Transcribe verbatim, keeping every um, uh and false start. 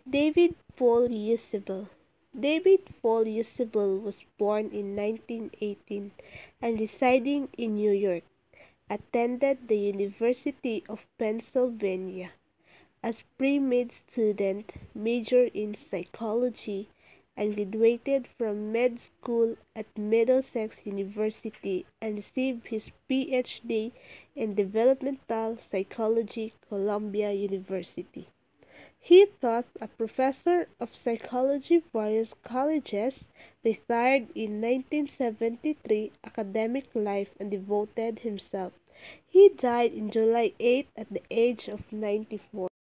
David Paul Ausubel. David Paul Ausubel was born in nineteen eighteen and residing in New York. Attended the University of Pennsylvania. As pre-med student, majored in psychology and graduated from med school at Middlesex University and received his P H D in developmental psychology, Columbia University. He taught as a professor of psychology various colleges, retired in nineteen seventy-three academic life and devoted himself. He died in July eighth at the age of ninety-four.